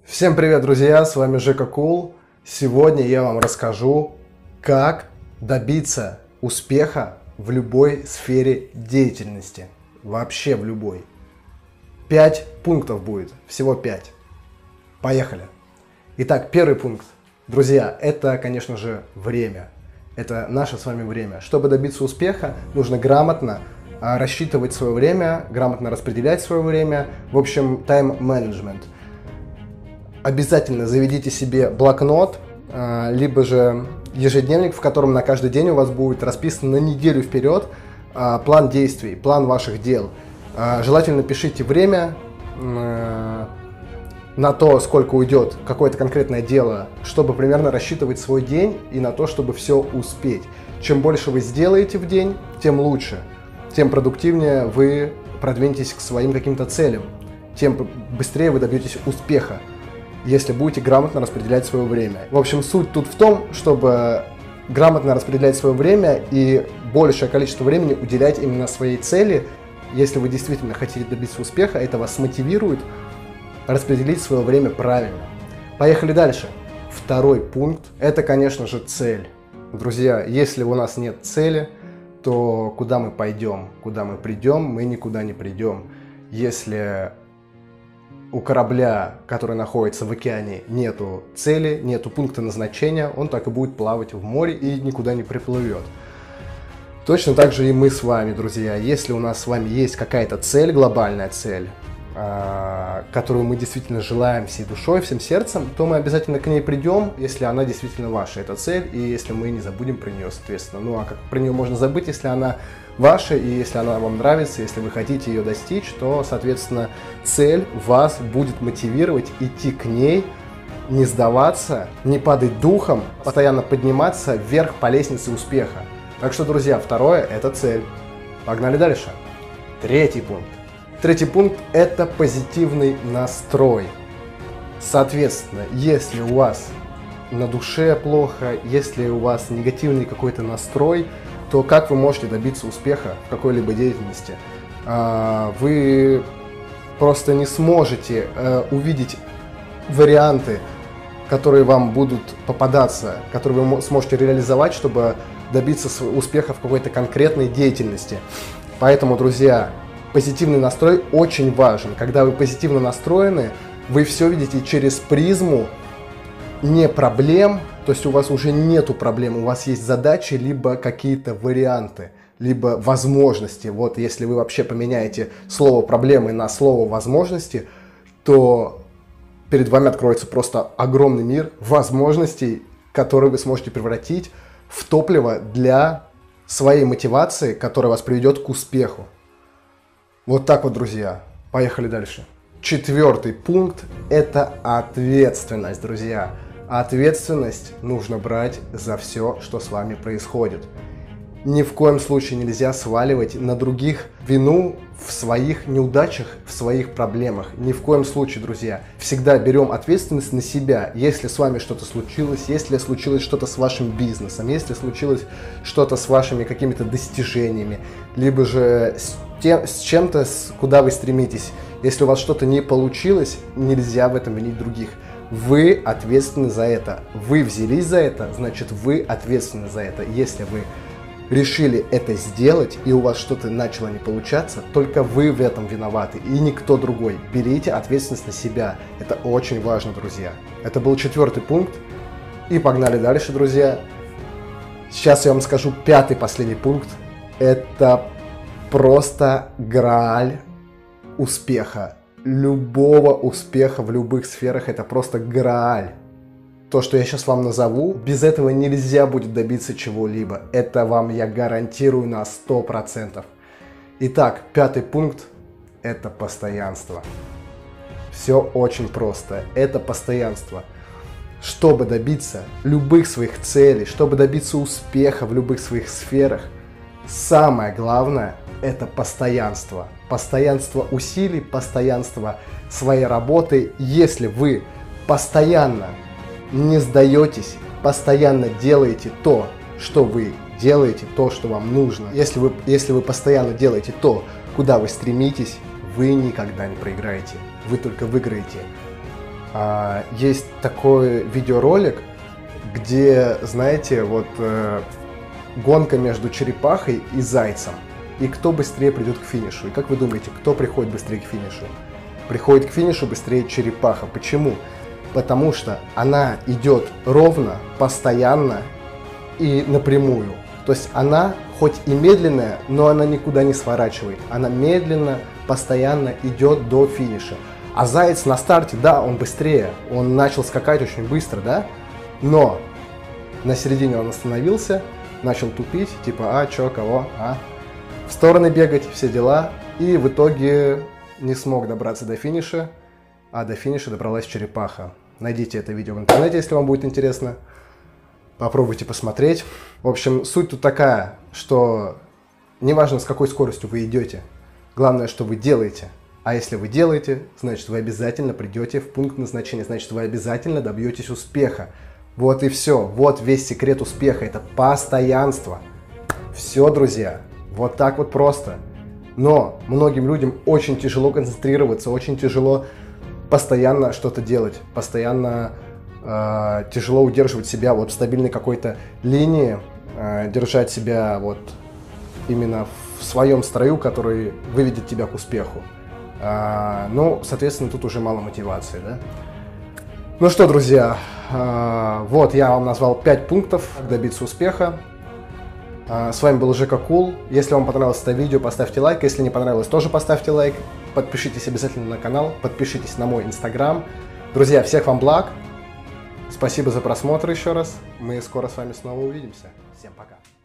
Всем привет, друзья! С вами Жека Кул. Сегодня я вам расскажу, как добиться успеха в любой сфере деятельности. Вообще в любой. 5 пунктов будет. Всего 5. Поехали. Итак, первый пункт. Друзья, это, конечно же, время. Это наше с вами время. Чтобы добиться успеха, нужно грамотно рассчитывать свое время, грамотно распределять свое время. В общем, тайм-менеджмент. Обязательно заведите себе блокнот, либо же ежедневник, в котором на каждый день у вас будет расписан на неделю вперед план действий, план ваших дел. Желательно пишите время на то, сколько уйдет какое-то конкретное дело, чтобы примерно рассчитывать свой день и на то, чтобы все успеть. Чем больше вы сделаете в день, тем лучше, тем продуктивнее вы продвинетесь к своим каким-то целям, тем быстрее вы добьетесь успеха, если будете грамотно распределять свое время. В общем, суть тут в том, чтобы грамотно распределять свое время и большее количество времени уделять именно своей цели. Если вы действительно хотите добиться успеха, это вас мотивирует распределить свое время правильно. Поехали дальше. Второй пункт – это, конечно же, цель. Друзья, если у нас нет цели, то куда мы пойдем, куда мы придем, мы никуда не придем. Если у корабля, который находится в океане, нету цели, нету пункта назначения, он так и будет плавать в море и никуда не приплывет. Точно так же и мы с вами, друзья. Если у нас с вами есть какая-то цель, глобальная цель, которую мы действительно желаем всей душой, всем сердцем, то мы обязательно к ней придем, если она действительно ваша, эта цель, и если мы не забудем про нее, соответственно. Ну а как про нее можно забыть, если она ваша, и если она вам нравится, если вы хотите ее достичь, то, соответственно, цель вас будет мотивировать идти к ней, не сдаваться, не падать духом, постоянно подниматься вверх по лестнице успеха. Так что, друзья, второе – это цель. Погнали дальше. Третий пункт. Третий пункт – это позитивный настрой. Соответственно, если у вас на душе плохо, если у вас негативный какой-то настрой, то как вы можете добиться успеха в какой-либо деятельности? Вы просто не сможете увидеть варианты, которые вам будут попадаться, которые вы сможете реализовать, чтобы добиться успеха в какой-то конкретной деятельности. Поэтому, друзья, позитивный настрой очень важен. Когда вы позитивно настроены, вы все видите через призму не проблем, то есть у вас уже нету проблем, у вас есть задачи, либо какие-то варианты, либо возможности. Вот если вы вообще поменяете слово проблемы на слово возможности, то перед вами откроется просто огромный мир возможностей, которые вы сможете превратить в топливо для своей мотивации, которая вас приведет к успеху. Вот так вот, друзья. Поехали дальше. Четвертый пункт – это ответственность, друзья. Ответственность нужно брать за все, что с вами происходит. Ни в коем случае нельзя сваливать на других вину в своих неудачах, в своих проблемах. Ни в коем случае, друзья. Всегда берем ответственность на себя. Если с вами что-то случилось, если случилось что-то с вашим бизнесом, если случилось что-то с вашими какими-то достижениями, либо же с чем-то, куда вы стремитесь. Если у вас что-то не получилось, нельзя в этом винить других. Вы ответственны за это. Вы взялись за это, значит, вы ответственны за это. Если вы решили это сделать, и у вас что-то начало не получаться, только вы в этом виноваты, и никто другой. Берите ответственность на себя. Это очень важно, друзья. Это был четвертый пункт. И погнали дальше, друзья. Сейчас я вам скажу пятый, последний пункт. Это просто грааль успеха. Любого успеха в любых сферах – это просто грааль. То, что я сейчас вам назову, без этого нельзя будет добиться чего-либо. Это вам я гарантирую на 100%. Итак, пятый пункт – это постоянство. Все очень просто. Это постоянство. Чтобы добиться любых своих целей, чтобы добиться успеха в любых своих сферах, самое главное – это постоянство. Постоянство усилий, постоянство своей работы. Если вы постоянно не сдаетесь, постоянно делаете то, что вы делаете, то, что вам нужно. Если вы постоянно делаете то, куда вы стремитесь, вы никогда не проиграете. Вы только выиграете. Есть такой видеоролик, где, знаете, вот гонка между черепахой и зайцем. И кто быстрее придет к финишу. И как вы думаете, кто приходит быстрее к финишу? Приходит к финишу быстрее черепаха. Почему? Потому что она идет ровно, постоянно и напрямую. То есть она хоть и медленная, но она никуда не сворачивает. Она медленно, постоянно идет до финиша. А заяц на старте, да, он быстрее. Он начал скакать очень быстро, да? Но на середине он остановился, начал тупить, типа, чё, кого, в стороны бегать, все дела. И в итоге не смог добраться до финиша, а до финиша добралась черепаха. Найдите это видео в интернете, если вам будет интересно. Попробуйте посмотреть. В общем, суть тут такая, что неважно, с какой скоростью вы идете, главное, что вы делаете. А если вы делаете, значит, вы обязательно придете в пункт назначения, значит, вы обязательно добьетесь успеха. Вот и все. Вот весь секрет успеха. Это постоянство. Все, друзья. Вот так вот просто. Но многим людям очень тяжело концентрироваться, очень тяжело постоянно что-то делать, постоянно тяжело удерживать себя вот в стабильной какой-то линии, держать себя вот именно в своем строю, который выведет тебя к успеху. Ну, соответственно, тут уже мало мотивации, да? Ну что, друзья, вот я вам назвал 5 пунктов, как добиться успеха. С вами был ЖК Кул. Если вам понравилось это видео, поставьте лайк. Если не понравилось, тоже поставьте лайк. Подпишитесь обязательно на канал, подпишитесь на мой инстаграм. Друзья, всех вам благ. Спасибо за просмотр еще раз. Мы скоро с вами снова увидимся. Всем пока.